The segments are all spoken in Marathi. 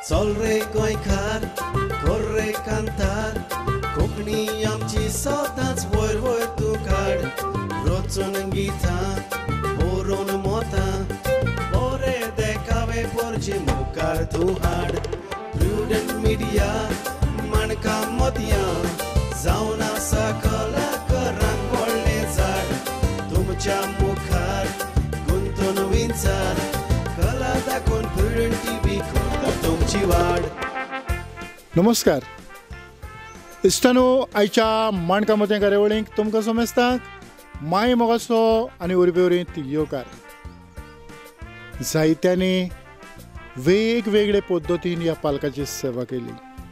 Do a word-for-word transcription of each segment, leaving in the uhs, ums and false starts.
चल रे गोंयकार, कर रे कांतार, कोंकणी आमची सदांच वयर वयर तूं काड. रचून गितां, बरोवन मोतां, बरे देखावे परचे मुखार तूं हाड. प्रुडंट मिडिया माणकां मदयां, जावन आसा कलाकारांक व्हडलें झाड. तुमच्या मुखार गुंतून विचार, कला दाखोवन प्रुडंट टीव्ही करता तुमची वाड. नमस्कार. इश्टानो, आयच्या माणकां मतें कार्यावळींक तुमकां समजता माय मोगाचो आनी उरबे उरीत येवकार. जायत्यांनी वेगवेगळे पद्दतीन ह्या पालकाची सेवा केली.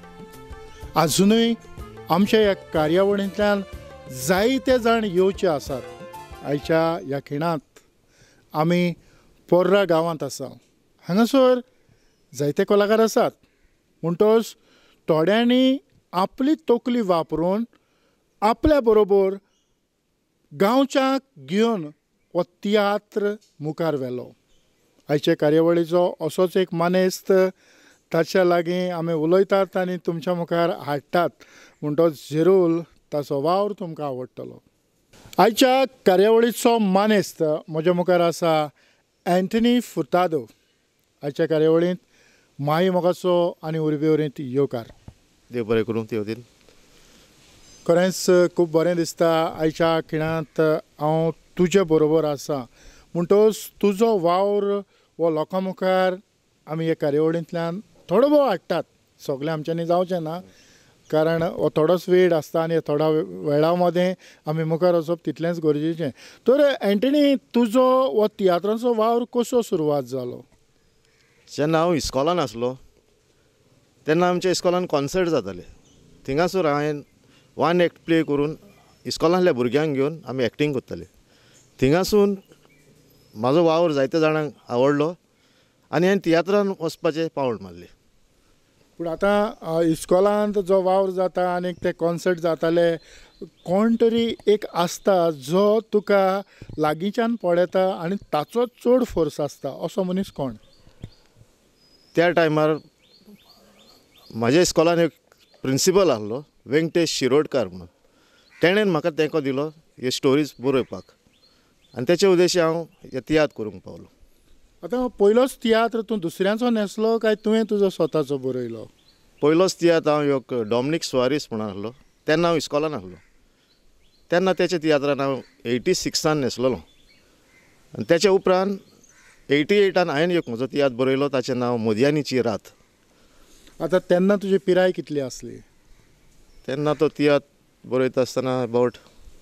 आजुनूय आमच्या ह्या कार्यावळींतल्यान जायते जाण येवचे आसात. आयच्या ह्या खिणांत आमी पोर्रा गांवांत आसा. हांगासर जायते कलाकार आसात. म्हणटच थोड्यांनी आपली तकली वापरून आपल्या बरोबर गांवच्याक घेवन हो तियात्र मुखार व्हेलो. आयचे कार्यावळीचो असोच एक मानेस्त, ताच्या लागीं आमी उलयतात आनी तुमच्या मुखार हाडटात. म्हणटच जरूर ताचो वावर तुमकां आवडटलो. आयच्या कार्यावळीचो मानेस्त म्हज्या मुखार आसा एंटनी फुर्तादो. आयच्या कार्यावळींत माय मोगाचो आनी उरबे उरीत येवकार. देव बरें करूं. ते वतीन खरेंच खूब बरें दिसता आयच्या खिणांत हांव तुजे बरोबर आसा. म्हणटच तुजो वावर हो लोकां मुखार आमी ह्या कार्यावळींतल्यान थोडो भोव हाडटात. सगळें आमच्यांनी जावचें ना, कारण हो थोडोच वेळ आसता आनी थोड्या वेळा मदें आमी मुखार वचप तितलेंच गरजेचें. तर एंटनी, तुजो हो तियात्राचो वावर कसो सुरवात जालो? जेन्ना हांव इस्कॉलान आसलो तेन्ना आमच्या इस्कॉलान कॉन्सर्ट जाताले. थिंगासर हांवें वन एक्ट प्ले करून इस्कॉलांतल्या भुरग्यांक घेवन आमी एक्टींग करताले. थिंगासून म्हाजो वावर जायत्या जाणांक आवडलो आनी हांवें तियात्रान वचपाचें पावल मारलें. पूण आतां इस्कॉलांत जो वावर जाता आनी ते कॉन्सर्ट जाताले, कोण तरी एक आसता जो तुका लागींच्यान पळयता आनी ताचो चड फोर्स आसता, असो मनीस कोण? त्या टायमार म्हाज्या इस्कॉलान एक प्रिंसिपल आसलो, वेंकटेश शिरोडकार म्हणून. तेणेन म्हाका तेंको दिलो हे स्टोरीज बरोवपाक आनी तेचे उद्देशी हांव हे तियात्र करूंक पावलो. आतां पयलोच तियात्र तूं दुसऱ्यांचो न्हेसलो काय तुवें तुजो स्वताचो बरयलो? पयलोच तियात्र हांव एक डॉमिनीक सुवारीस म्हणून आसलो, तेन्ना हांव इस्कॉलान आसलो. तेन्ना तेच्या तियात्रान हांव एटी सिक्सान न्हेसलोलो आनी तेच्या उपरांत एटी एटान हांवें एक म्हजो तियात्र बरयलो, ताचें नांव मोदयांनीची रात. आतां तेन्ना तुजी पिराय कितली आसली? तेन्ना तो तियात्र बरयता आसतना अबावट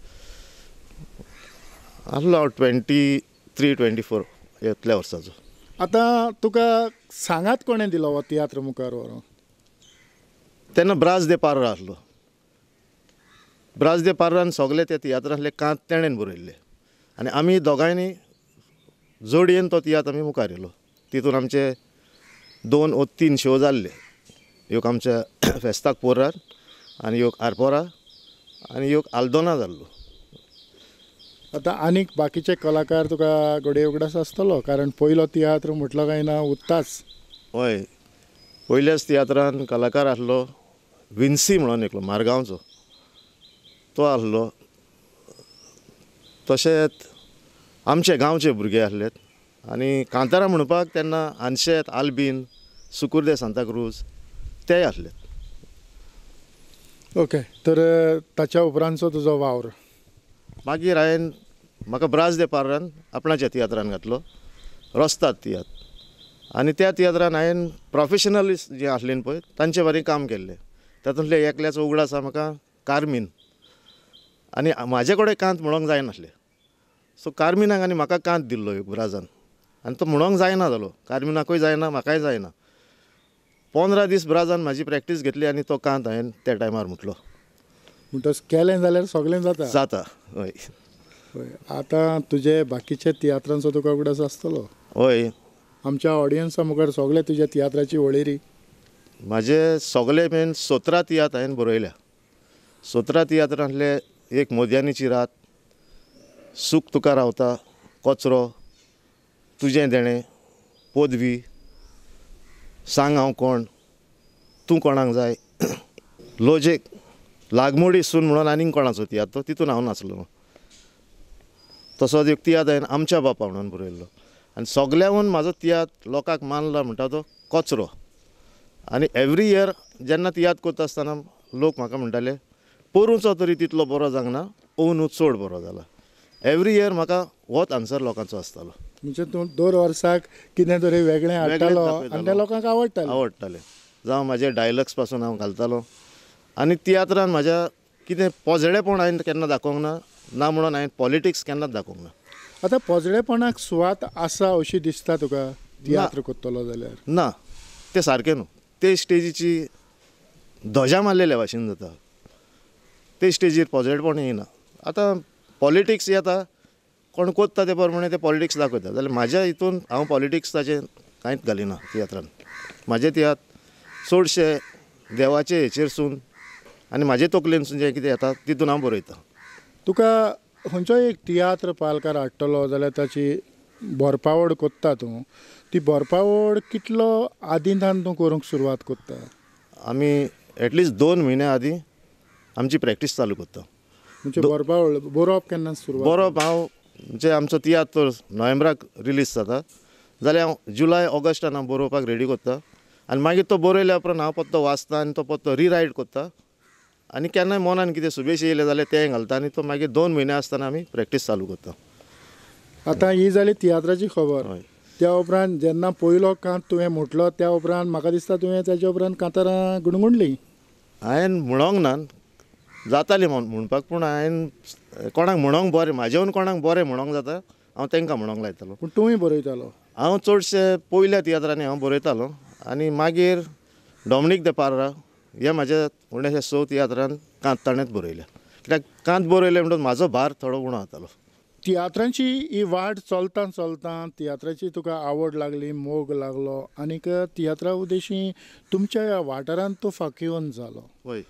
आसलो हांव ट्वेंटी थ्री ट्वेंटी फोर इतल्या वर्साचो. आतां तुका सांगात कोणें दिलो हो तियात्र मुखार व्हरोन? तेन्ना ब्रास दे पार्रा आसलो. ब्रास दे पार्रान सगळे ते तियात्रांतले कांत तेणेन बरयल्ले आनी आमी दोगांयनी जोडयेन तो तियात्र आमी मुखार येयलो. तितून आमचे दोन वो तीन शो जाल्ले. एक आमच्या फेस्ताक पोर्रार आनी एक आरपोरा आनी एक आल्दोना जाल्लो. आतां आनीक बाकीचे कलाकार तुका घडये उगडास आसतलो, कारण पयलो तियात्र म्हटलो काय ना उत्ताच. हय, पयल्याच तियात्रान कलाकार आसलो विन्सी म्हणून एकलो मारगांवचो, तो आसलो. तशेंच आमचे गांवचे भुरगे आसलेत आनी कांतारां म्हणपाक तेन्ना आनशेत, आल्बीन, सुकुर्दे सांताक्रूज तेय आसलेत. ओके. तर ताच्या उपरांतचो तुजो वावर? मागीर हांवें म्हाका ब्रास दे पार्रान आपणाच्या तियात्रान घातलो, रोस्ताद तियात्र. आनी त्या तियात्रान हांवें प्रोफेशनलिस्ट जे आसले पळय तांचे बारी काम केल्लें. तातूंतले एकल्याचो उगडास आसा म्हाका कार्मीन. आनी म्हाजे कडेन कांत म्हणोंक जायनासलें, सो कार्मिनाक आनी म्हाका कांत दिल्लो एक ब्राजान आनी तो म्हणोंक जायना जालो. कार्मिनाकूय जायना, म्हाकाय जायना. पंदरा दीस ब्राजान म्हाजी प्रॅक्टीस घेतली आनी तो कांत हांवें त्या टायमार म्हटलो. म्हणटच केलें जाल्यार सगळें जाता. जाता. हय हय. आतां तुजे बाकीचे तियात्रांचो तुका उगडास आसतलो? हय. आमच्या ऑडियन्सा मुखार सगळे तुज्या तियात्राची वळेरी? म्हाजे सगळे मेन सतरा तियात्र हांवें बरयल्या. सतरा तियात्रांतले एक मोदयांनीची रात, सूख तुका रावता, कचरो, तुजें देणें, पदवी, सांग हांव कोण, तूं कोणाक जाय लॉजीक लागमोडी सून म्हणून आनीक कोणाचो तियात्र तो तितून हांव नाचलो. तसोच एक तियात्र हांवें आमच्या बापा म्हणून बरयल्लो आनी सगळ्याहून म्हाजो तियात्र लोकांक मानला म्हणटा तो कचरो. आनी एवरी इयर जेन्ना तियात्र करता आसतना लोक म्हाका म्हणटाले पोरूचो तरी तितलो बरो जावंक ओनू चड बरो जाला. एवरी इयर म्हाका होच आन्सर लोकांचो आसतालो. म्हणजे तूं दर वर्साक कितें तरी वेगळें हाडटालो आनी तें लोकांक आवडटालें आवडटालें जावं म्हाजे डायलॉग्स पासून हांव घालतालो. आनी तियात्रान म्हाज्या कितें पोजडेपण हांवें केन्ना दाखोवंक ना ना म्हणून हांवें पॉलिटिक्स केन्नाच दाखोवंक ना. आतां पोजडेपणाक सुवात आसा अशी दिसता तुका तियात्र करतलो जाल्यार? ना, तें सारकें न्हू. ते स्टेजीची ध्वजा मारलेल्या भाशेन जाता. ते स्टेजीर पोजडेपण येना. आतां पॉलिटिक्स येता कोण कोत्ता ते प्रमाणे ते पॉलिटिक्स दाखयता जाल्यार म्हाज्या हितून हांव पॉलिटिक्स ताचें कांयच घालिना तियात्रान. म्हाजें तियात्र चडशे देवाचे हेचेरसून आनी म्हाजे तकलेनसून जें कितें येता तितून हांव बरयतां. तुका खंयचोय एक तियात्र पालकार हाडटलो जाल्यार ताची भरपावड कोत्ता तूं. ती भरपावड कितलो आदींतल्यान तूं करूंक सुरवात कोत्ता? आमी एटलिस्ट दोन म्हयन्या आदीं आमची प्रॅक्टीस चालू करता. म्हणजे भरपावड बरोवप केन्ना सुरवात? बरोवप हांव म्हणजे आमचो तियात्र नोव्हेंबराक रिलीज जाता जाल्यार हांव जुलय ऑगस्टान हांव बरोवपाक रेडी करता आनी मागीर तो बरयल्या उपरांत हांव पत्तो वाचता आनी तो पत्तो रिरायट करता आनी केन्नाय मनान कितें सुबेश येयलें जाल्यार तें घालता आनी तो मागीर दोन म्हयने आसतना आमी प्रॅक्टीस चालू करता. आतां ही जाली तियात्राची खबर. हय. त्या उपरांत जेन्ना पयलो कांत तुवें म्हटलो त्या उपरांत म्हाका दिसता तुवें तेच्या उपरांत कांतारां गुणगुणलीं. हांवें म्हणोंक ना जाताली म्हण म्हणपाक पूण हांवें कोणाक म्हणोंक बरें म्हाजेवन कोणाक बरें म्हणोंक जाता हांव तांकां म्हणोंक लायतालो. पूण तुवें बरयतालो? हांव चडशे पयल्या तियात्रांनी हांव बरयतालो आनी मागीर डॉमिनीक द पार्रा हे म्हाज्या उणेशे स तियात्रान कांत ताणेंच बरयल्या. कित्याक कांत बरयलें म्हणटून म्हाजो भार थोडो उणो जातालो. तियात्रांची ही वाट चलता चलता तियात्राची तुका आवड लागली, मोग लागलो आनीक तियात्रा उदेशी तुमच्या ह्या वाठारांत तूं फांकिवंत जालो. हय.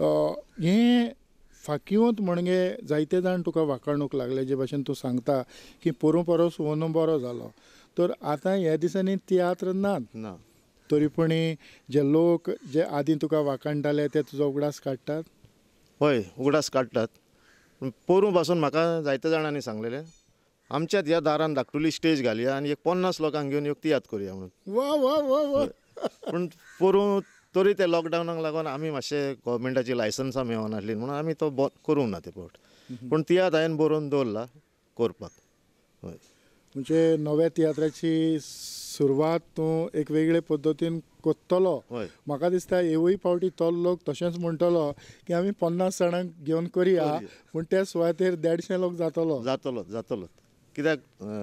हें फांकिवंत म्हणजे जायते जाण तुका वाखाणूंक लागले जे भाशेन तूं सांगता की पोरूं परस अंदू बरो जालो. तर आतां ह्या दिसांनी तियात्र नात ना तरी पूण जे लोक जे आदीं तुका वाखाणटाले ते तुजो उगडास काडटात? हय, उगडास काडटात. पूण पोरूं पासून म्हाका जायते जाणांनी सांगलेलें आमच्याच ह्या दारान धाकटुली स्टेज घालया आनी एक पन्नास लोकांक घेवन एक तियात्र करुया म्हणून. वा वा वा वा. पूण पोरूं तरी ते लॉकडावनाक लागून आमी मातशे गव्हर्मेंटाची लायसन्सां मेळनासलीं म्हणून आमी तो करूंक ना ते पोट. पूण तियात्र हांवें बरोवन दवरला करपाक. हय. म्हणजे नव्या तियात्राची सुरवात तूं एक वेगळे पद्दतीन कोत्तलो. हय. म्हाका दिसता येवूय फावटी तो लोक तशेंच म्हणटलो की आमी पन्नास जाणांक घेवन करुया पूण त्या सुवातेर देडशे लोक जातलो. जातलो जातलो कित्याक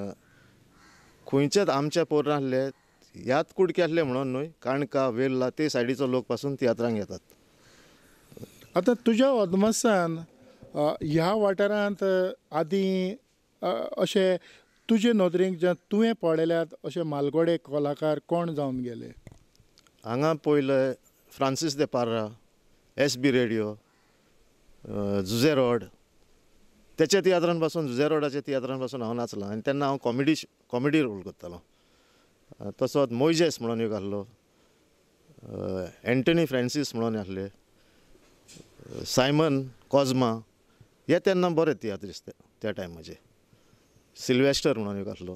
खंयचेच आमच्या पोरनासले ह्याच कुडक्यांतले म्हणून न्हय काणका वेर्ला ते सायडीचो लोक पासून तियात्रांक येतात. आतां तुज्या अदमासान ह्या वाठारांत आदीं अशे तुजे नदरेक जे तुवें पळयल्यात अशे मालगडे कलाकार कोण जावन गेले? हांगा पयलें फ्रांसीस दे पार्रा, एस बी रेडिओ, जुजे रोड तेच्या तियात्रान पासून जुजे रोडाच्या तियात्रान पासून हांव नाचलां आनी तेन्ना हांव कॉमेडी कॉमेडी रोल करतालो. तसोच मोयजेस म्हणून एक आहलो, एंटनी फ्रांसीस म्हणून आहले, सायमन कॉझमा हे तेन्ना बरे तियात्रिस्ट त्या टायमाचे. सिल्वेस्टर म्हणून एक आहलो.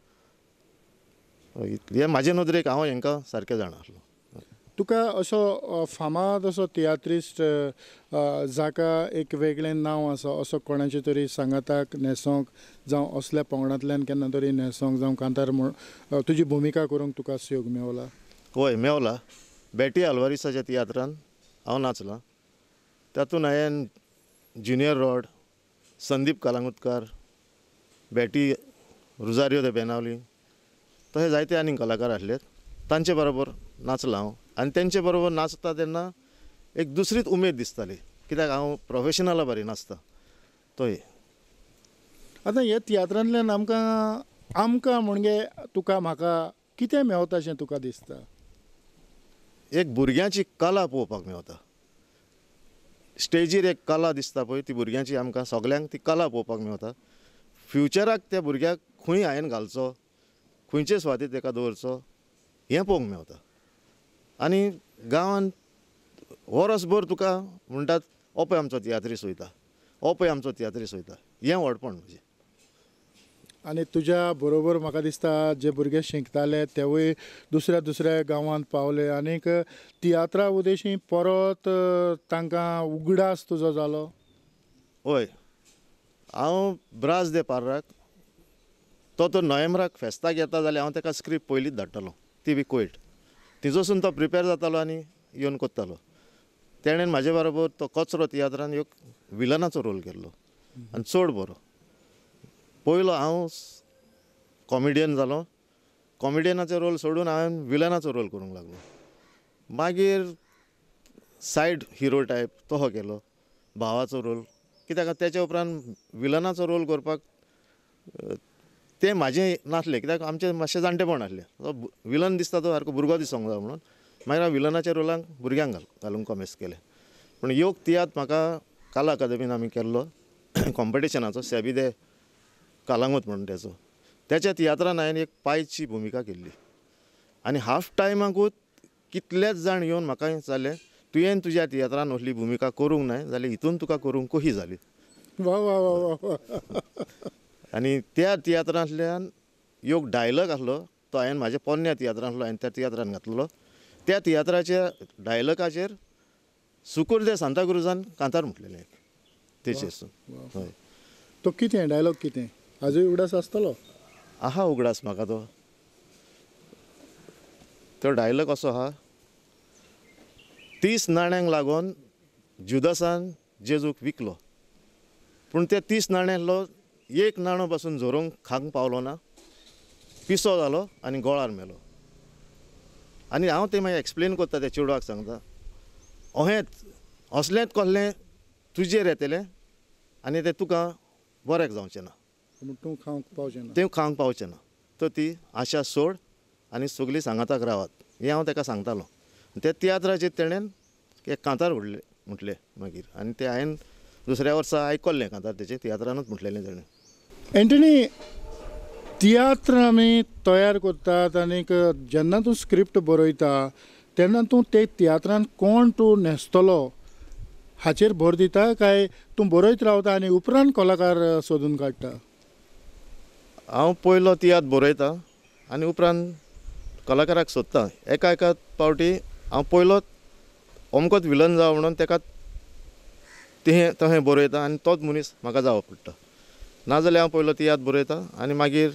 हे म्हाजे नदरेक हांव हांकां सारकें जाणा आहलो. तुका असो फामाद असो तियात्रिस्ट जाका एक वेगळें नांव आसा असो कोणाचे तरी सांगाताक न्हेसोंक जावं असल्या पंगडांतल्यान केन्ना तरी न्हेसोंक जावं कांतार म्हण तुजी भुमिका करूंक तुका योग मेवला? हय, मेवला. बेटी आल्वारिसाच्या तियात्रान हांव नाचलां. तातूंत हांवें ज्युनियर रॉड, संदीप कलांगुटकार, बेटी रुजारियो दे बेनावली तशें जायते आनीक कलाकार आसले तांचे बरोबर नाचलां हांव आनी तेंचे बरोबर नाचता तेन्ना एक दुसरीच उमेद दिसताली कित्याक हांव प्रोफेशनला बरी नाचता तो. आतां हे तियात्रांतल्यान आमकां आमकां म्हणजे तुका म्हाका कितें मेवता अशें तुका दिसता? एक भुरग्याची कला पळोवपाक मेवता. स्टेजीर एक कला दिसता पळय ती भुरग्यांची आमकां सगल्यांक ती कला पळोवपाक मेवता. फ्युचराक त्या भुरग्याक खंय हांवें घालचो, खंयचे सुवातेर ताका दवरचो हें पळोवंक मेवता. आनी गांवांत वर्सभर तुका म्हणटात हो पळय आमचो तियात्रीस वयता, हो पळय आमचो तियात्रीस वयता, हें व्हडपण म्हणजे. आनी तुज्या बरोबर म्हाका दिसता जे भुरगे शिकताले तेवूय दुसऱ्या दुसऱ्या गांवांत पावले आनीक तियात्रा उदेशी परत तांकां उगडास तुजो जालो. हय, हांव ब्रास दे पार्राक तो तर नोव्हेंबराक फेस्ताक येता जाल्यार हांव ताका स्क्रिप्ट पयलींच धाडटालो, ती बी कोयट. तिजोसून तो प्रिपेर जातालो आनी येवन कोत्तालो. तेणेन म्हाजे बरोबर तो कचरो तियात्रान एक विलनाचो रोल केल्लो आनी चड बरो. पयलो हांव कॉमेडियन जालो, कॉमेडियनाचो रोल सोडून हांवें विलनाचो रोल करूंक लागलो. मागीर सायड हिरो टायप तो केलो, भावाचो रोल. कित्याक तेच्या उपरांत विलनाचो रोल करपाक तें म्हाजें नासलें, कित्याक आमचें मातशें जाणटेपण आसलें. तो विलन दिसता तो सारको भुरगो दिसोंक जाय म्हणून मागीर हांव विलनाच्या रोलांक भुरग्यांक घाल घालूंक कॉमेस केलें. पूण योग तियात्र म्हाका कला अकादेमीन आमी केल्लो कॉम्पिटिशनाचो, सेबीदे कालांगूट म्हणून तेचो. त्याच्या तियात्रान हांवें एक पायची भुमिका केल्ली आनी हाफ टायमाकूच कितलेच जाण येवन म्हाका जालें तुवें तुज्या तियात्रान असली भुमिका करूंक ना जाल्यार हितून तुका करूंक कशी जाली. वा वा वा वा. आनी त्या तियात्रांतल्यान योग डायलॉग आसलो तो हांवें म्हाज्या पोरण्या तियात्रांतलो हांवें त्या तियात्रान घातलेलो. त्या तियात्राच्या डायलॉगाचेर सुकूर दे सांताक्रुजान कांतार म्हटलेलें तेचेर. हय, तो कितें डायलॉग कितें आजूय उगडास आसतलो. आहा उगडास म्हाका तो. तो डायलॉग असो आहा, तीस नाण्यांक लागून जुदासान जेजूक विकलो, पूण ते तीस नाण्यांतलो एक नाणो पासून झरोंक खांक पावलो ना, पिसो जालो आनी गोळार मेलो. आनी हांव तें मागीर एक्सप्लेन करता त्या चेडवाक सांगता, अहेंच असलेंच कसलें तुजेर येतलें आनी तें तुका बरेंक जावचें ना, तूं खावंक पावचें ना, तें खावंक पावचें ना. तर ती आशा सोड आनी सगळीं सांगाताक रावात, हें हांव ताका सांगतालो. त्या तियात्राचेर तेणेन एक कांतार उडले म्हटलें मागीर आनी तें हांवें दुसऱ्या वर्सा आयकल्लें कांतार तेचें तियात्रानूच म्हटलेलें तेणें. एंटनी, तियात्र आमी तयार करतात आनीक जेन्ना तूं स्क्रिप्ट बरयता तेन्ना तूं ते तियात्रान कोण तूं न्हेसतलो हाचेर भर दिता काय तूं बरयत रावता आनी उपरांत कलाकार सोदून काडटा. हांव पयलो तियात्र बरयता आनी उपरांत कलाकाराक सोदता. एका एका पावटी हांव पयलोच अमकोच विलन जावं म्हणून ताका तें तहें बरयता आनी तोच मनीस म्हाका जावो पडटा. नाजाल्यार हांव पयलो तियात्र बरयता आनी मागीर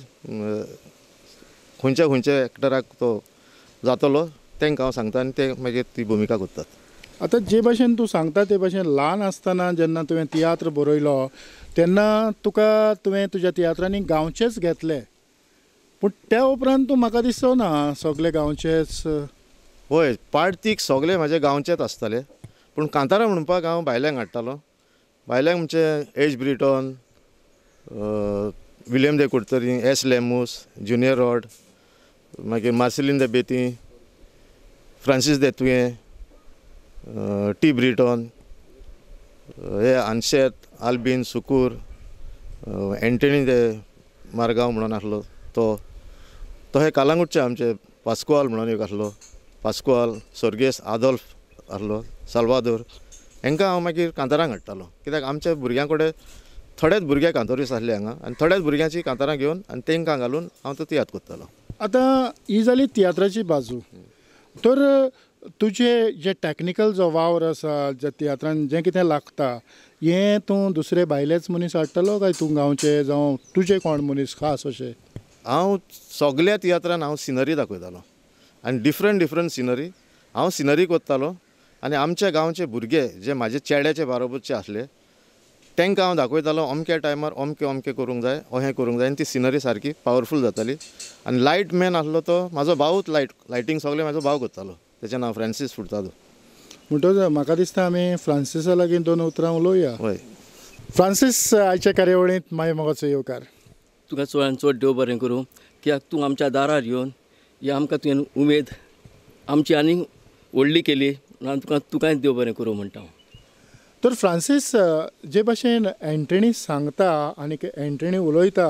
खंयच्या खंयच्या एक्टराक तो जातलो तांकां हांव सांगता आनी ते मागीर ती भुमिका करतात. आतां जे भाशेन तूं सांगता ते भाशेन ल्हान आसतना जेन्ना तुवें तियात्र बरयलो तेन्ना तुका तुवें तुज्या तियात्रांनी गांवचेच घेतले, पूण त्या उपरांत तूं म्हाका दिसो ना सगळे गांवचेच. हय, पार्टीक सगळे म्हाजे गांवचेच आसताले, पूण कांतारां म्हणपाक हांव भायल्यांक हाडटालो. भायल्यांक म्हणजे एच ब्रिटन, विलियम दे कुडतरी, एस लेमूस, ज्युनियर रॉड, मागीर मार्सेलीन दे बेती, फ्रांसीस दे तुयें, टी ब्रिटन, हे आनशेत, आल्बीन, सुकूर, एंटनी दे मारगांव म्हणून आसलो तो. तो हे कालांगूटचे आमचे पास्कुआल म्हणून एक आसलो, पास्कुआल, सर्गेस आदोल्फ आसलो, साल्वादोर. हांकां हांव मागीर कांतारांक हाडटालो, कित्याक आमच्या भुरग्यां कडेन थोडेच भुरगे कांतोरीस आसले हांगा आनी थोड्याच भुरग्यांची कांतारां घेवन आनी तांकां घालून हांव तो तियात्र करतालो. आतां ही जाली तियात्राची बाजू. तर तुजे जे टॅक्निकल जो वावर आसा ज्या तियात्रान जें कितें लागता हें तूं दुसरे भायलेच मनीस हाडटलो काय तूं गांवचे जावं तुजे कोण मनीस खास अशें. हांव सगळ्या तियात्रान हांव सिनरी दाखयतालो आनी डिफरंट डिफरंट सिनरी हांव सिनरी करतालो आनी आमच्या गांवचे भुरगे जे म्हाजे चेड्याचे बारोबरचे आसले तांकां हांव दाखयतालो अमक्या टायमार अमकें अमकें करूंक जाय, अहें करूंक जाय आनी ती सिनरी सारकी पावरफूल जाताली. आनी लायट मॅन आसलो तो म्हाजो भावूच लायट लायटींग सगळें म्हाजो भाव करतालो, तेचें नांव फ्रांसीस फुर्तादो. म्हणटच म्हाका दिसता आमी फ्रांसिसा लागीं दोन उतरां उलोवया. हय, फ्रांसीस, आयच्या कार्यावळींत मागीर मोगाचो येवकार. तुका चडान चड देव बरें करूं, कित्याक तूं आमच्या दारार येवन ही आमकां तुवें उमेद आमची आनीक व्हडली केली. तुका तुकाय देव बरें करूं म्हणटा हांव. तर फ्रांसीस, जे भाशेन एंटणी सांगता आनी एंटणी उलयता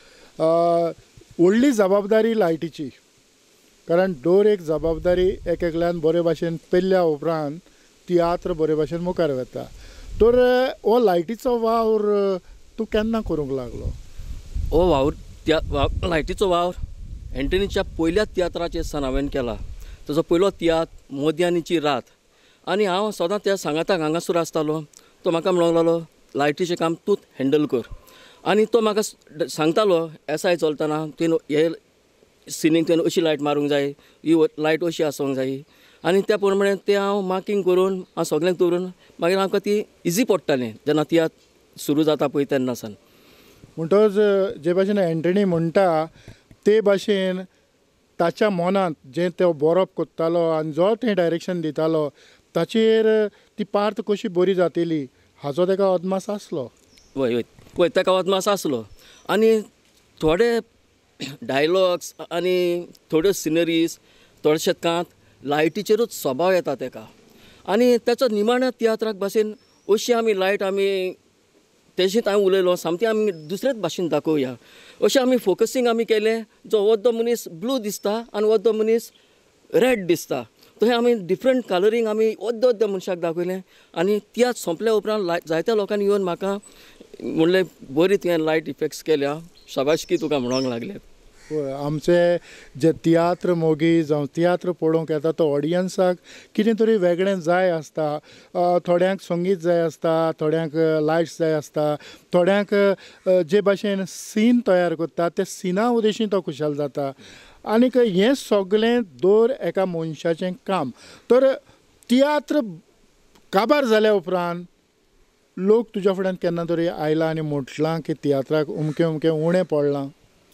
व्हडली जबाबदारी लायटीची, कारण दर एक जबाबदारी एक एकल्यान बरे भाशेन पेल्ल्या उपरांत तियात्र बरे भशेन मुखार वता. तर हो लायटीचो वावर तूं केन्ना करूंक लागलो? हो वावर त्या वा लायटीचो वावर एंटनीच्या पयल्या तियात्राचेर सावन हांवें केला. ताजो पयलो तियात्र मोदयांची रात. आनी हांव सदां त्या सांगाताक हांगासर आसतालो. तो म्हाका म्हणूंक लागलो लायटीचें काम तूंच हँडल कर. आनी तो म्हाका सांगतालो एस आय चलतना तुवें हे सिनीक तुवें अशी लायट मारूंक जाय, ही लायट अशी आसूंक जाय. आनी त्या प्रमाणे तें हांव मार्कींग करून हांव सगळ्यांक दवरून मागीर आमकां ती इजी पडटालें जेन्ना तियात्र सुरू जाता पळय तेन्ना सावन. म्हणटच जे भाशेन एंटनी म्हणटा ते भाशेन ताच्या मनांत जें तो बरोवप कोत्तालो आनी जो तें डायरेक्शन दितालो ताचेर ती पार्ट कशी बरी जातली हाचो ताका अदमास आसलो. वय वय वय ताका अदमास आसलो. आनी थोडे डायलॉग्स आनी थोड्यो सिनरीज थोडेशेंकांत लायटीचेरूच स्वभाव येता ताका. आनी ताचो निमाण्या तियात्राक भाशेन अशी आमी लायट आमी तेशीच हांवें उलयलो सामकें आमी दुसरेच भाशेन दाखोवया अशें आमी फोकसींग आमी केलें. जो वद्दो मनीस ब्लू दिसता आनी वद्दो मनीस रेड दिसता तशें आमी डिफरंट कलरींग आमी वद्दो वद्दो मनशाक दाखयलें. आनी तियात्र सोंपल्या उपरांत लाय जायत्या लोकांनी येवन म्हाका म्हणलें बरी तुवें लायट इफेक्ट्स केल्या, शाबासकी तुका म्हणूंक लागले. आमचे जे तियात्र मोगी जावं तियात्र पळोवंक येता तो ऑडियन्साक कितें तरी वेगळें जाय आसता. थोड्यांक संगीत जाय आसता, थोड्यांक लायट्स जाय आसता, थोड्यांक जे भाशेन सीन तयार करता ते सिना उद्देशीं तो खुशाल जाता. आनीक हें सगळें दर एका मनशाचें काम. तर तियात्र काबार जाल्या उपरांत लोक तुज्या फुड्यान केन्ना तरी आयला आनी म्हटलां की तियात्राक उमकें उमकें उणें पडलां?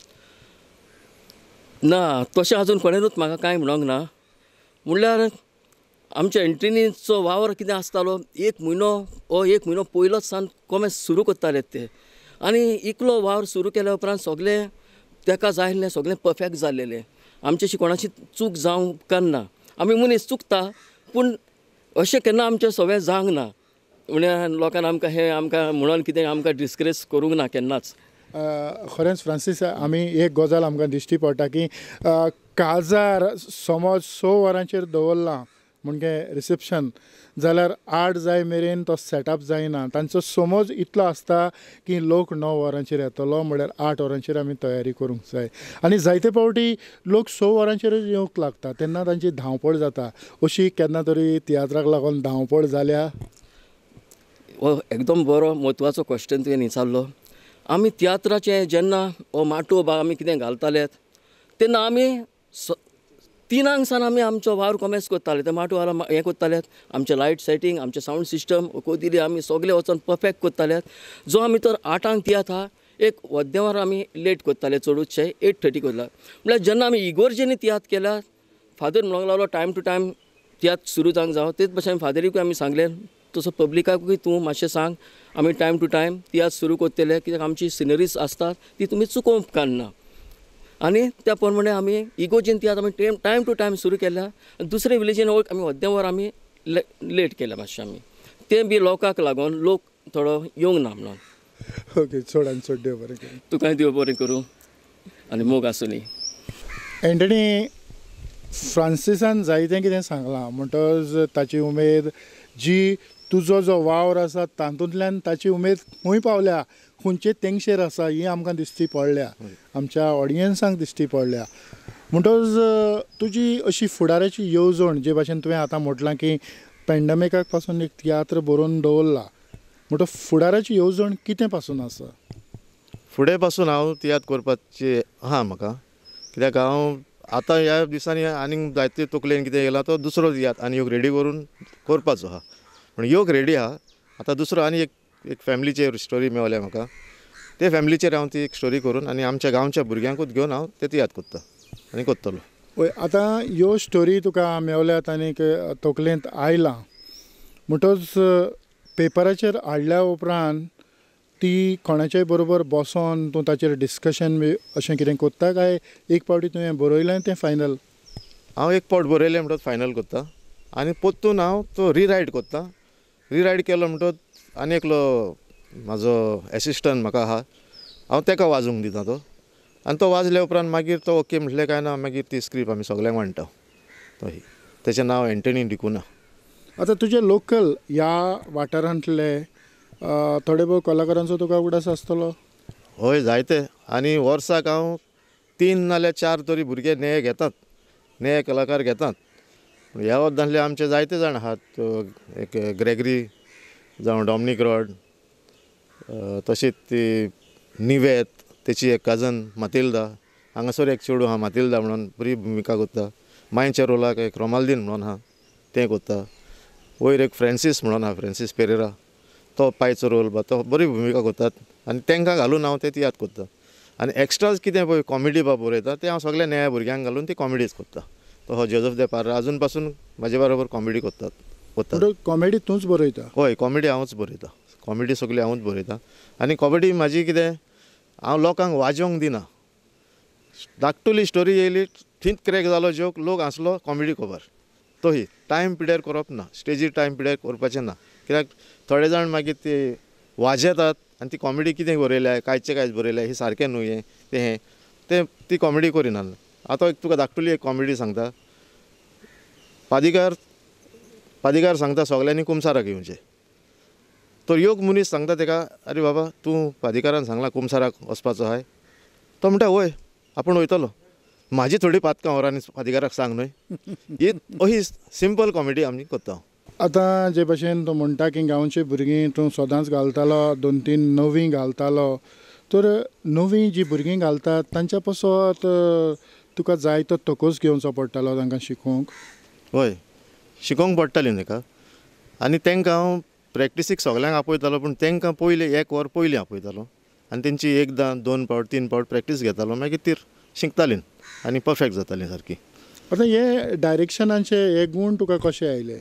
ना, तशें आजून कोणेनूच म्हाका कांय म्हणोंक ना. म्हणल्यार आमच्या एंट्रीनीचो वावर कितें आसतालो एक म्हयनो हो एक म्हयनो पयलोच सावन कोमे सुरू करताले ते. आनी इकलो वावर सुरू केल्या उपरांत सगळें ताका जाय आसलें सगळें परफेक्ट जाल्लेलें. आमची अशी कोणाची चूक जावंक उपकारना. आमी मनीस चुकता पूण अशें केन्ना आमचें सगळें जावंक ना. म्हळ्यार लोकांनी आमकां हें आमकां म्हणून कितें आमकां डिस्क्रेस करूंक ना केन्नाच. खरेंच फ्रांसीस आमी एक गजाल आमकां दिश्टी पडटा की काजार समज स वरांचेर दवरलां म्हणजे रिसेप्शन जाल्यार आठ जाय मेरेन तो सेटअप जायना. तांचो समज इतलो आसता की लोक णव वरांचेर येतलो म्हळ्यार आठ वरांचेर आमी तयारी करूंक जाय. आनी जायते फावटी लोक स वरांचेरच येवंक लागता तेन्ना तांची धांवपळ जाता. अशी केन्ना तरी तियात्राक लागून धांवपळ जाल्या? हो एकदम बरो म्हत्वाचो क्वेश्चन तुवें विचारलो. आमी तियात्राचें जेन्ना हो माटो बा आमी कितें घालताले तेन्ना आमी स तिनांक सावन आमी आमचो वावर कॉमेस करताले. ते माटो वाला हें करताले, आमचें लायट सेटींग, आमचें सावंड सिस्टम कोदिली आमी सगळे वचोन परफेक्ट करताले. जो आमी तर आठांक तियात्र आहा एक वद्देवर आमी लेट करताले चडूचशे एट थर्टी करता. म्हळ्यार जेन्ना आमी इगोर्जेनी तियात्र केल्या फादर म्हणूंक लागलो टायम टू टायम तियात्र सुरू जावंक जावं. तेच भशेन फादरीकूय आमी सांगलें तसो पब्लिकाकूय तूं मातशें सांग आमी टायम टू टायम तियात्र सुरू करतले कित्याक आमची सिनरीज आसतात ती तुमी चुकोवंक उपकारना. आनी त्या प्रमाणे आमी इगोर्जेन तियात्र आमी टायम टायम टू टायम सुरू केल्या. दुसरे विलेजीन आमी वद्देवर आमी ले लेट केल्या मातशें आमी. तें बी लोकांक लागून लोक थोडो येवंक ना म्हणून. ओके, चड चड देव बरें करूं. तुकांय देव बरें करूं आनी मोग आसूं न्ही. एंटनी फ्रांसिसान जायतें कितें सांगलां म्हणटच ताची उमेद जी तुजो जो वावर आसा तातूंतल्यान ताची उमेद खंय पावल्या खंयचे तेंगशेर आसा ही आमकां दिश्टी पडल्या, आमच्या ऑडियन्सांक दिश्टी पडल्या. म्हणटच तुजी अशी फुडाराची येवजण जे भाशेन तुवें आतां म्हटलां की पॅन्डेमिकाक पासून एक तियात्र बरोवन दवरला म्हणटच फुडाराची येवजण कितें पासून आसा? फुडें पासून हांव तियात्र करपाची आहा म्हाका. कित्याक हांव आतां ह्या दिसांनी आनीक जायते तकलेन कितें येयला तो दुसरो तियात्र आनी योग रेडी करून करपाचो आहा. पूण योग रेडी आहा. आतां दुसरो आनी एक एक फॅमिलीचेर स्टोरी मेवल्या म्हाका. ते फॅमिलीचेर हांव ती एक स्टोरी करून आनी आमच्या गांवच्या भुरग्यांकूच घेवन हांव ते तियात्र करता आनी करतलो. पळय आतां ह्यो स्टोरी तुका मेवल्यात आनीक तकलेंत आयलां म्हणटच पेपराचेर हाडल्या उपरांत ती कोणाच्याय बरोबर बसोन तूं ताचेर डिस्कशन बी अशें कितें कोत्ता काय एक फावटी तुवें बरयलें तें फायनल? हांव एक फावट बरयलें म्हणटच फायनल करता आनी परतून हांव तो रिरायट करता. रिरायट केलो म्हणटच आनी एकलो म्हाजो एसिस्टंट म्हाका आहा हांव ताका वाजोवंक दिता तो आनी तो वाजल्या उपरांत मागीर तो ओके म्हटलें काय ना मागीर ती स्क्रिप्ट आमी सगळ्यांक वांटता. तो तेचें नांव एंटनी डिकुना. आतां तुजे लोकल ह्या वाठारांतले अ, थोडे भोव कलाकारांचो तुका उगडास आसतलो. हय जायते आनी वर्साक हांव तीन नाल्यार चार तरी भुरगे नये घेतात, नये कलाकार घेतात. ह्या वद्दांतले आमचे जायते जाण आहात. एक ग्रेगरी जावं डॉमिनीक रॉड, तशीच ती निवेत, तेची एक कजन मातिल्दा, हांगासर एक चेडूं आहा मातिल्दा म्हणून बरी भुमिका करता. मायच्या रोलाक एक रोमाल्दीन म्हणून आहा तें करता. वयर एक फ्रांसीस म्हणून आहा, फ्रांसीस पेरेरा, तो पायचो रोल बा तो बरी भुमिका करतात आनी तांकां घालून हांव ते तियात्र करता. आनी एक्स्ट्राज कितें पळय कॉमेडी बा बरयता तें हांव सगळ्या नव्या भुरग्यांक घालून ती कॉमेडीच करता. तो हो जोझफ दे पार्रा अजून पासून म्हाजे बरोबर कॉमेडी करतात करता. कॉमेडी तूंच बरयता? हय, कॉमेडी हांवूच बरयता. कॉमेडी सगळी हांवूच बरयता. आनी कॉमेडी म्हाजी कितें, हांव लोकांक वाजोवंक दिना. धाकटुली स्टोरी येयली, थींच क्रॅक जालो जोक, लोक हांसलो, कॉमेडी कवर. तो ही टायम पिड्यार करप ना, स्टेजीर टायम पिड्यार करपाचें ना. कित्याक थोडे जाण मागीर ते वाजयतात आनी ती कॉमेडी कितें बरयल्या, कांयचें कांयच बरयल्या, ही सारकें न्हू हें तें हें तें ती कॉमेडी करिना. आतां एक तुका धाकटुली एक कॉमेडी सांगता. पादिकार पादिकार सांगता सगल्यांनी कुमसाराक येवचें. तो योग मनीस सांगता ताका, अरे बाबा तूं पादिकारान सांगलां कुमसाराक वचपाचो आहाय. तो म्हणटा वय आपूण वयतलो, म्हाजी थोडी पातकां व्हर आनी पादिकाराक सांग न्हय. ही अशी सिंपल कॉमेडी आमी करता. आतां जे भशेन तूं म्हणटा की गांवची भुरगीं तूं सदांच घालतालो, दोन तीन नवीं घालतालो, तर नवीं जीं भुरगीं घालतात तांच्या पासत तुका जाय तो तोकोस घेवचो पडटालो तांकां शिकोवंक? हय, शिकोवंक पडटाली ताका. आनी तांकां हांव प्रॅक्टिसीक सगल्यांक आपयतालो, पूण तांकां पयलीं एक वर पयलीं आपयतालो आनी तेंची एकदां दोन पावट तीन पावट प्रॅक्टीस घेतालो. मागीर ती शिकतालीं आनी परफेक्ट जातालीं सारकी. आतां हे डायरेक्शनाचे हे गूण तुका कशे आयले?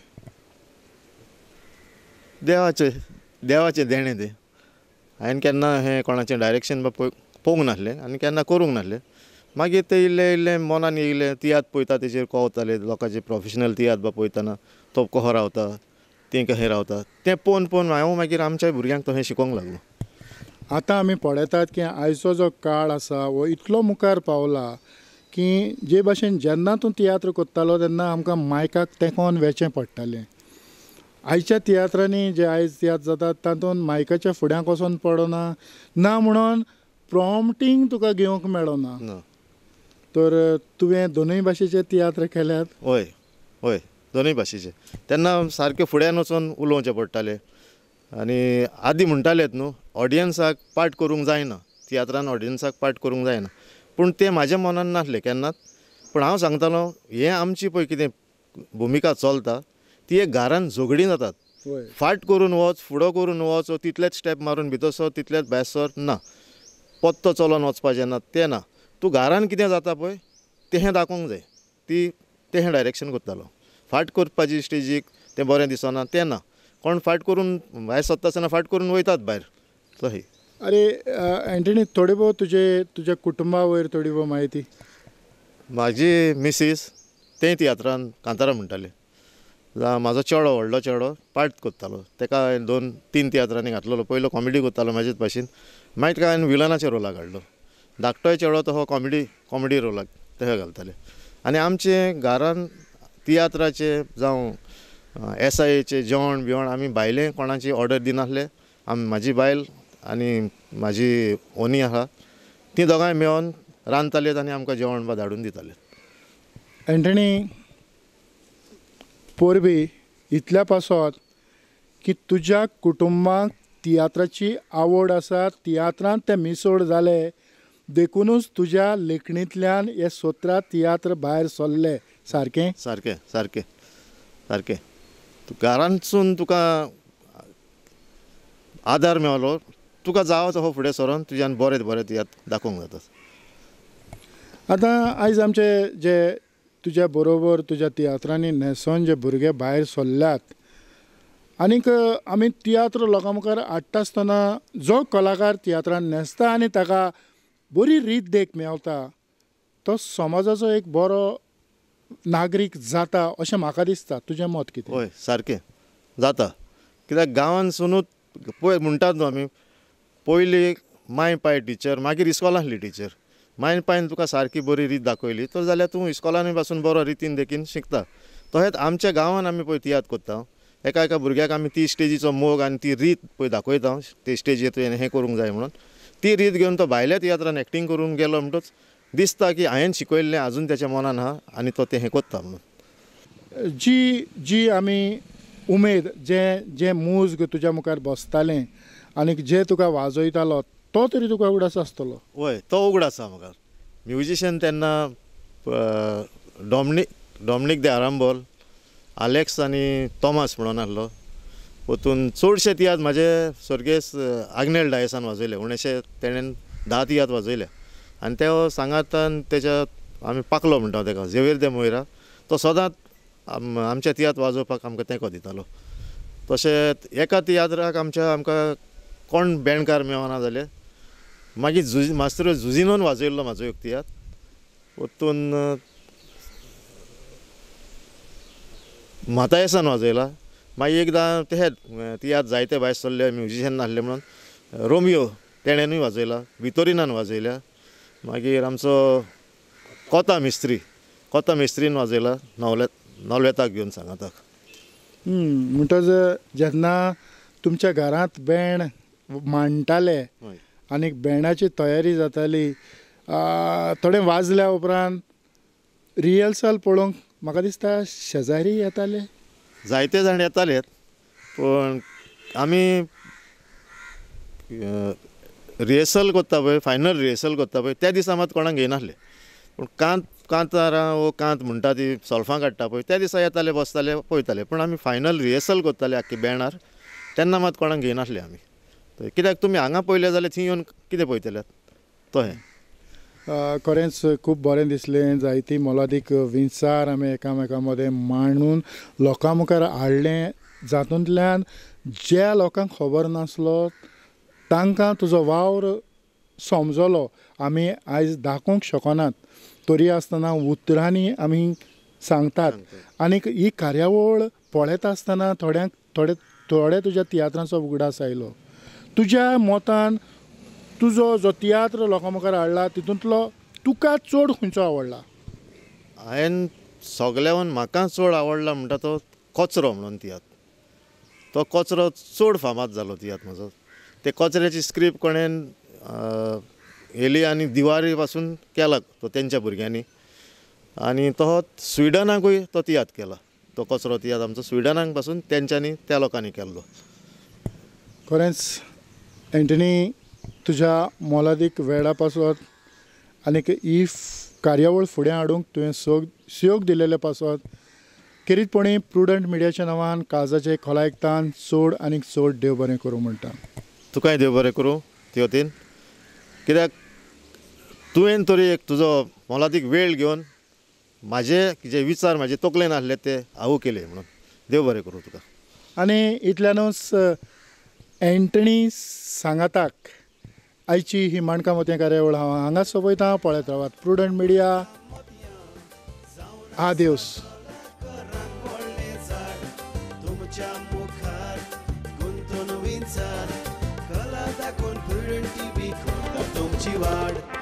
देवाचे देवाचें देणें तें. हांवें केन्ना हें कोणाचें डायरेक्शन बा पळोवंक नासलें आनी केन्ना करूंक नासलें. मागीर तें इल्लें इल्लें मनान येयलें. तियात्र पळयता तेजेर कोवतालें, लोकांचे प्रोफेशनल तियात्र बा पळयतना तो कसो रावता, तें कशें रावता, तें पळोवन पळोवन हांव मागीर आमच्या भुरग्यांक तशें शिकोवंक लागलो. आतां आमी पळयतात की आयचो जो काळ आसा हो इतलो मुखार पावला की जे भशेन जेन्ना तूं तियात्र करतालो तेन्ना आमकां मायकाक तेंकोन वेचें पडटालें. आयच्या तियात्रांनी जे आयज तियात्र जातात तातूंत मायकाच्या फुड्यांत वचोन पडना ना म्हणून प्रॉम्प्टींग तुका घेवंक मेळना. तर तुवें दोनूय भाशेचे तियात्र केल्यात? हय हय, दोनूय भाशेचे. तेन्ना सारकें फुड्यान वचोन उलोवचें पडटालें. आनी आदीं म्हणटालेत न्हू, ऑडियन्साक पाठ करूंक जायना, तियात्रान ऑडियन्साक पाठ करूंक जायना. पूण तें म्हाज्या मनान नासलें केन्नाच. पूण हांव सांगतालो हें आमची पळय कितें भुमिका चलता ती एक घरान झगडीं जातात. फाट करून वच, फुडो करून वच, तितलेच स्टेप मारून भितर सर, तितलेच भायर सर ना, पत्तो चलोन वचपाचें ना, तें ना. तूं घरान कितें जाता पळय तें दाखोवंक जाय. ती तें डायरेक्शन करतालो. फाट करपाची स्टेजीक तें बरें दिसना तें ना. कोण फाट करून भायर सरता आसतना फाट करून वयतात भायर तही. अरे एंटनी, थोडी भोव तुजे तुज्या कुटुंबा वयर थोडी भोव म्हायती. म्हाजी मिसीस तें तियात्रान कांतारा म्हणटाले. म्हाजो चेडो व्हडलो चेडो पार्ट करतालो, ताका हांवें दोन तीन तियात्रांनी घातलेलो. पयलो कॉमेडी करतालो म्हाजेच भाशेन, मागीर ताका हांवें विलनाच्या रोलाक हाडलो. धाकटोय चेडो तो हो कॉमेडी कॉमेडी रोलाक तेका घालताले. आनी आमचे घरान तियात्राचे जावं एस आय एचे जेवण बिवण आमी बायलें कोणाची ऑर्डर दिनासले. आमी म्हाजी बायल आनी म्हाजी ओनी आहा ती दोगांय मेळोन रांदतालेत आनी आमकां जेवण बा धाडून दिताले. एंटनी, पोरबी इतल्या पासत की तुज्या कुटुंबाक तियात्राची आवड आसा, तियात्रांत ते मिसळ जाले देखूनच तुज्या लेखणींतल्यान हे सतरा तियात्र भायर सरले, सारकें? सारकें सारकें सारकें. घरांतसून तुका आदार मेळलो, तुका जावो तसो फुडें सरोन तुज्यान बरें बरें तियात्र दाखोवंक जाता. आतां आयज आमचे जे तुज्या बरोबर तुज्या तियात्रांनी न्हेसोन जे भुरगे भायर सरल्यात, आनीक आमी तियात्र लोकां मुखार हाडटा आसतना जो कलाकार तियात्रान न्हेसता आनी ताका बरी रीत देख मेळटा तो समाजाचो एक बरो नागरीक जाता अशें म्हाका दिसता. तुजें मत कितें? हय, सारकें जाता. कित्याक गांवांतसूनच पळय म्हणटात न्हू आमी, पयलीं माय पाय टिचर, मागीर इस्कॉलांतली टिचर. मायन पायन तुका सारकी बरी रीत दाखयली तर जाल्यार तूं इस्कॉलांनी पासून बरो रितीन देखीन शिकता. तशेंच आमच्या गांवांत आमी पळय तियात्र करता, एका एका भुरग्याक आमी ती स्टेजीचो मोग आनी ती रीत पळय दाखयता ते स्टेजीर तुवें हें करूंक जाय म्हणून ती रीत घेवन तो भायल्या तियात्रान एक्टींग करूंक गेलो म्हणटच दिसता की हांवें शिकयल्लें आजून तेच्या मनान आहा आनी तो तें हें कोत्ता म्हणून जी जी आमी उमेद जे जे मूज तुज्या मुखार बसतालें आनी जे तुका वाजयतालो तो तरी तुका उगडास आसतलो. वय तो उगड आसा म्हाका. म्युजिशियन तेन्ना डॉमनीक डॉमनीक दे आरांबोल, आलेक्स आनी थॉमस म्हणून आसलो. पोतून चडशे तियात म्हाजे सर्गेस आग्नेल डायसान वाजयले. उणेशे तेणेन धा तियात वाजयल्या आनी ते सांगातान तेच्या आमी पाकलो म्हणटा तेका झेवेर दे मोयरा. तो सदांच आमच्या तियात वाजोवपाक आमकां तेंको दितालो. तशेंच एका तियात्राक आमच्या आमकां कोण बँडकार मेळना जाले. मागीर झुज मास्तर झुजिनून वाजयल्लो म्हाजो एक तियात. पोतून मातायेसान वाजयला. मागीर एकदां ते तियात जायते भायर सरले म्युजिशियन नासले म्हणून रोमियो तेणेनूय वाजयला. वितोरिनान वाजयल्या. मागीर आमचो कोता मिस्त्री कोता मिस्त्रीन वाजयला नवले नवलेताक घेवन सांगाताक. म्हणटच जेन्ना तुमच्या घरांत बँड मांडटाले आनी बँडाची तयारी जाताली थोडें वाजल्या उपरांत रिहर्सल पळोवंक म्हाका दिसता शेजारी येताले. जायते जाण येतालेत पूण आमी रिहर्सल करता पळय फायनल रिहर्सल करता पळय त्या दिसा मात कोणाक घेयनासले. पूण कांत कांतारां वो कांत म्हणटा ती सोल्फां काडटा पळय त्या दिसा येताले बसताले पळयताले. पूण आमी फायनल रिहर्सल करताले आख्खी बँडार तेन्ना मात कोणाक घेयनासले आमी. कित्याक तुमी हांगा पळयलें जाल्यार थंय येवन कितें पळयतले तो हें. खरेंच खूब बरें दिसलें. जायतीं मोलादीक विचार आमी एकामेका मदें मांडून लोकां मुखार हाडलें. जातूंतल्यान ज्या लोकांक खबर नासलो तांकां तुजो वावर समजलो आमी आयज दाखोवंक शकनात तरी आसतना उतरांनी आमी सांगतात. आनीक ही कार्यावळ पळयता आसतना थोड्यांक थोडे थोडे तुज्या तियात्रांचो उगडास आयलो. तुज्या मतान तुजो जो तियात्र लोकां मुखार हाडला तितूंतलो तुका चड खंयचो आवडला? हांवें सगळ्यान म्हाका चड आवडला म्हणटा तो कचरो म्हणून तियात्र. तो कचरो चड फामाद जालो तियात्र म्हजो. ते कचऱ्याची स्क्रिप्ट कोणें येली आनी दिवारी पासून केला तो तेंच्या भुरग्यांनी आनी तो स्विडनाकूय तो तियात्र केला. तो कचरो तियात्र आमचो स्विडनाक पासून तेंच्यांनी त्या लोकांनी केल्लो. खरेंच एंटनी तुज्या मोलादीक वेळा पासत आनीक ही कार्यावळ फुडें हाडूंक तुवें सोग सोग दिलेले पासत खेरीतपणी प्रुडंट मिडियाच्या नांवान काळजाचे खोलायकतान चड आनीक चड देव बरें करूं म्हणटा. तुकाय देव बरें करूं ते वतीन. कित्याक तुवें तरी एक तुजो मोलादीक वेळ घेवन म्हाजे जे विचार म्हाजे तकलेन आसले ते हांव केले म्हणून देव बरें करूं तुका. आनी इतल्यानूच एंटनी सांगाताक आयची ही माणका मोती कार्यावळ हांव हांगा सोपयता. पळयत रावात प्रुडंट मिडिया. आदिवस. तुमच्या मुखार गुंतून विचार कला दाखोवन प्रुडंट टीव्ही तुमची वाड.